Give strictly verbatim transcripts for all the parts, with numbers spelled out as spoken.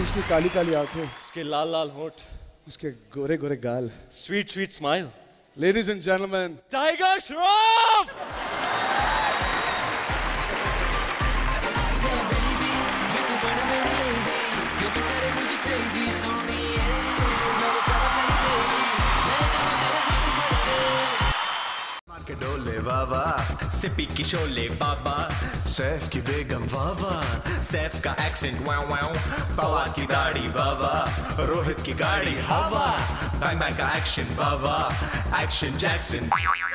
उसकी काली काली आंखें, उसके लाल लाल होठ, उसके गोरे गोरे गाल, sweet sweet smile. Ladies and gentlemen, Tiger Shroff. मार के डोले वावा, सिपी की शोले बाबा, सैफ की बेगम वावा, सैफ का एक्सेंट वाव वाव, पवार की दाढ़ी वावा, रोहित की गाड़ी हवा, बैंग बैंग का एक्शन वावा, action Jackson.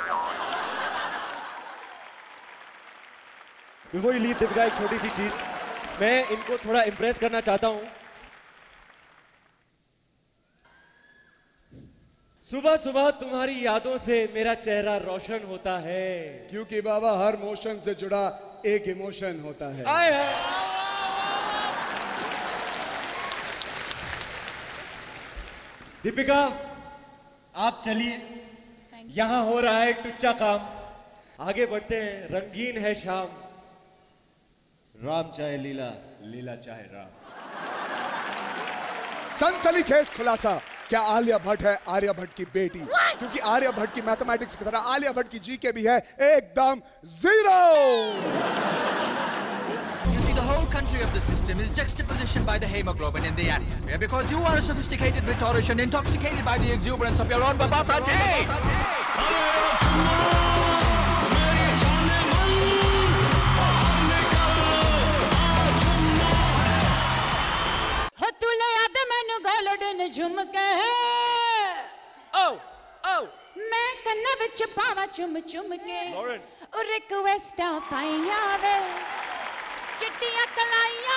Before you leave, Deepika, एक छोटी सी चीज, मैं इनको थोड़ा इम्प्रेस करना चाहता हूँ। सुबह सुबह तुम्हारी यादों से मेरा चेहरा रोशन होता है, क्योंकि बाबा हर मोशन से जुड़ा एक इमोशन होता है। आए हैं। दीपिका, आप चलिए, यहाँ हो रहा है टुच्चा काम, आगे बढ़ते हैं। रंगीन है शाम, राम चाहे लीला, लीला चाहे राम। सनसनीखेज खुलासा, क्या आलिया भट्ट है आर्या भट्ट की बेटी? क्योंकि आर्या भट्ट की मैथमेटिक्स की तरह आलिया भट्ट की जीके भी है एकदम zero. You see, the whole country of the system is juxtapositioned by the hemoglobin in the atmosphere because you are a sophisticated rhetorician intoxicated by the exuberance of your own babasati. झुमके oh oh मैं कन्ना विच पावा चुम चुम के और request पाइया वे चिट्टियां कलाइयां